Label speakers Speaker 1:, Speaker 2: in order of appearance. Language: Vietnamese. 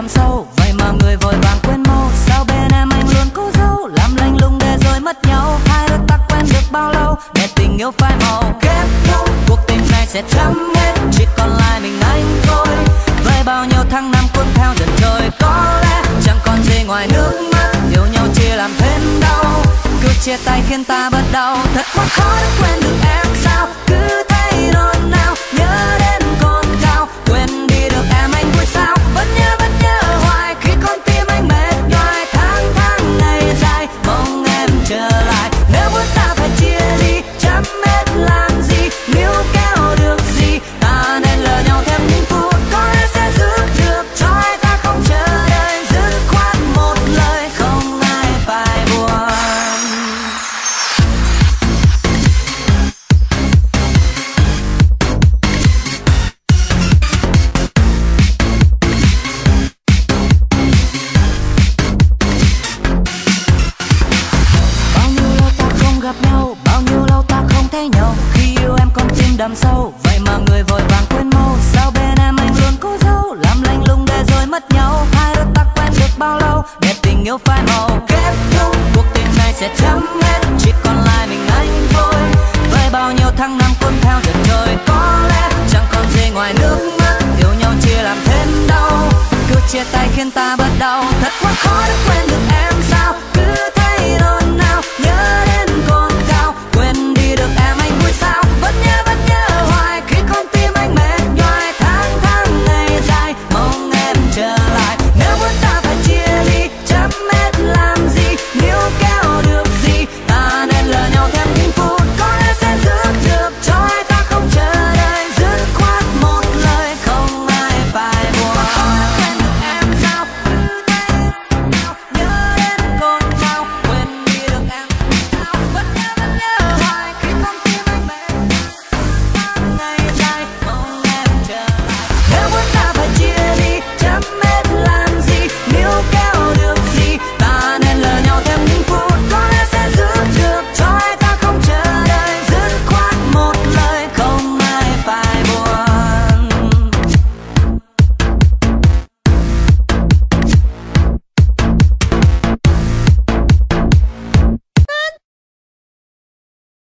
Speaker 1: đắm sâu, vậy mà người vội vàng quên mau. Sao bên em anh luôn cố giấu, làm lạnh lùng để rồi mất nhau. Hai đôi ta quen được bao lâu để tình yêu phai màu kết thúc. Cuộc tình này sẽ chấm hết, chỉ còn lại mình anh thôi. Với bao nhiêu tháng năm cuốn theo dần trôi, có lẽ chẳng còn gì ngoài nước mắt. Yêu nhau chỉ làm thêm đau, cứ chia tay khiến ta bớt đau. Thật quá khó để quên được em sao, cứ thấy nôn nao nhớ đến con cao. Quên đi được em anh vui sao, vẫn nhớ hoài khi con tim anh mệt nhoài. Tháng tháng ngày dài mong em trở lại, nếu muốn ta phải chia đi chẳng biết làm gì. Níu kéo được gì ta nên lỡ nhau thêm những phút, có lẽ sẽ giữ được cho hai ta không chờ đợi. Dứt khoát một lời không ai phải buồn. Bao nhiêu lâu ta không gặp nhau, bao nhiêu lâu ta không thấy nhau. Khi yêu em con tim đắm sâu, vậy mà người vội vàng quên mau. Sao bên em anh luôn cố giấu, làm lạnh lùng để rồi mất nhau. Hai đôi ta quen được bao lâu để tình yêu phai màu kết thúc. Cuộc tình này sẽ chấm hết, chỉ còn lại mình anh thôi. Với bao nhiêu tháng năm cuốn theo dần trôi, có lẽ chẳng còn gì ngoài nước mắt. Yêu nhau chia làm thêm đau, cứ chia tay khiến ta bớt đau. Thật quá khó để quên được em